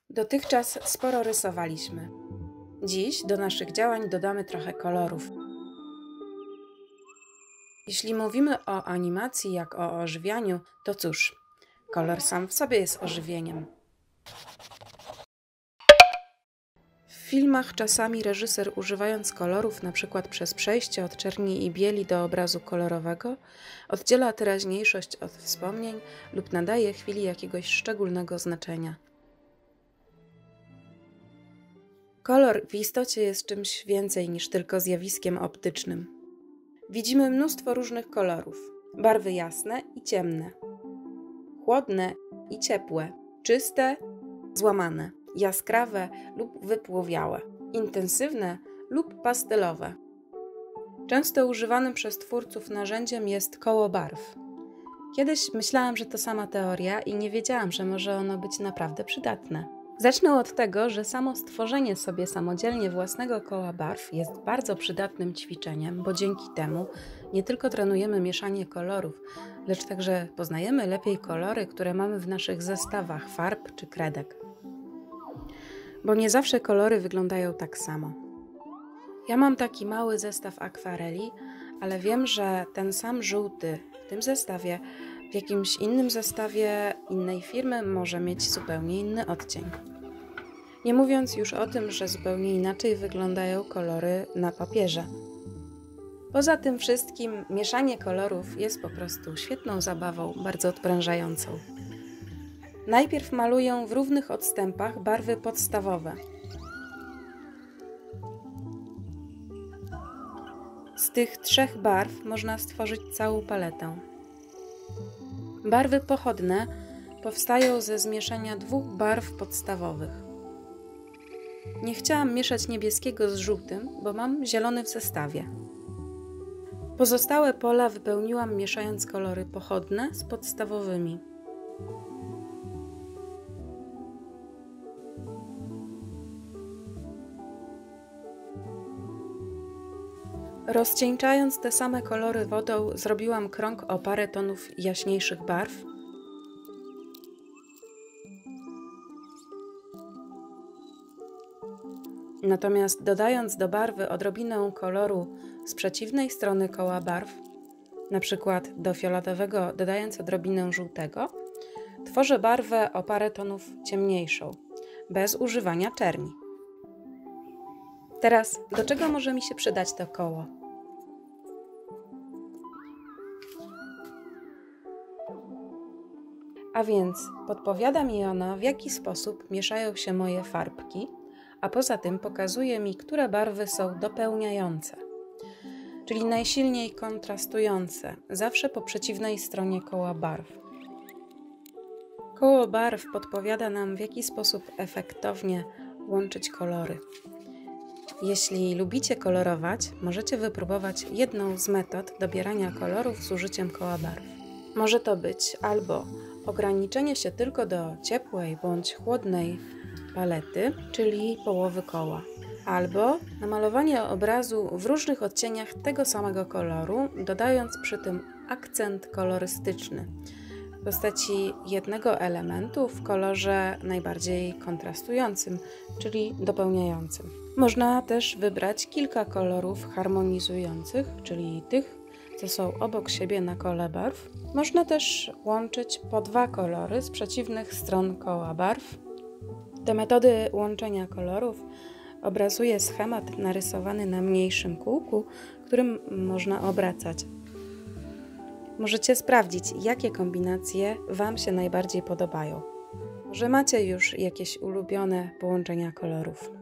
Dotychczas sporo rysowaliśmy. Dziś do naszych działań dodamy trochę kolorów. Jeśli mówimy o animacji jak o ożywianiu, to cóż, kolor sam w sobie jest ożywieniem. W filmach czasami reżyser, używając kolorów, np. przez przejście od czerni i bieli do obrazu kolorowego, oddziela teraźniejszość od wspomnień lub nadaje chwili jakiegoś szczególnego znaczenia. Kolor w istocie jest czymś więcej niż tylko zjawiskiem optycznym. Widzimy mnóstwo różnych kolorów. Barwy jasne i ciemne, chłodne i ciepłe, czyste, złamane, jaskrawe lub wypłowiałe, intensywne lub pastelowe. Często używanym przez twórców narzędziem jest koło barw. Kiedyś myślałam, że to sama teoria i nie wiedziałam, że może ono być naprawdę przydatne. Zacznę od tego, że samo stworzenie sobie samodzielnie własnego koła barw jest bardzo przydatnym ćwiczeniem, bo dzięki temu nie tylko trenujemy mieszanie kolorów, lecz także poznajemy lepiej kolory, które mamy w naszych zestawach farb czy kredek. Bo nie zawsze kolory wyglądają tak samo. Ja mam taki mały zestaw akwareli, ale wiem, że ten sam żółty w tym zestawie w jakimś innym zestawie innej firmy może mieć zupełnie inny odcień. Nie mówiąc już o tym, że zupełnie inaczej wyglądają kolory na papierze. Poza tym wszystkim mieszanie kolorów jest po prostu świetną zabawą, bardzo odprężającą. Najpierw maluję w równych odstępach barwy podstawowe. Z tych 3 barw można stworzyć całą paletę. Barwy pochodne powstają ze zmieszania 2 barw podstawowych. Nie chciałam mieszać niebieskiego z żółtym, bo mam zielony w zestawie. Pozostałe pola wypełniłam mieszając kolory pochodne z podstawowymi. Rozcieńczając te same kolory wodą, zrobiłam krąg o parę tonów jaśniejszych barw. Natomiast dodając do barwy odrobinę koloru z przeciwnej strony koła barw, na przykład do fioletowego dodając odrobinę żółtego, tworzę barwę o parę tonów ciemniejszą, bez używania czerni. Teraz, do czego może mi się przydać to koło? A więc podpowiada mi ono, w jaki sposób mieszają się moje farbki, a poza tym pokazuje mi, które barwy są dopełniające, czyli najsilniej kontrastujące, zawsze po przeciwnej stronie koła barw. Koło barw podpowiada nam, w jaki sposób efektownie łączyć kolory. Jeśli lubicie kolorować, możecie wypróbować jedną z metod dobierania kolorów z użyciem koła barw. Może to być albo ograniczenie się tylko do ciepłej bądź chłodnej palety, czyli połowy koła, albo namalowanie obrazu w różnych odcieniach tego samego koloru, dodając przy tym akcent kolorystyczny w postaci jednego elementu w kolorze najbardziej kontrastującym, czyli dopełniającym. Można też wybrać kilka kolorów harmonizujących, czyli tych, co są obok siebie na kole barw. Można też łączyć po 2 kolory z przeciwnych stron koła barw. Te metody łączenia kolorów obrazuje schemat narysowany na mniejszym kółku, którym można obracać. Możecie sprawdzić, jakie kombinacje Wam się najbardziej podobają. Może macie już jakieś ulubione połączenia kolorów.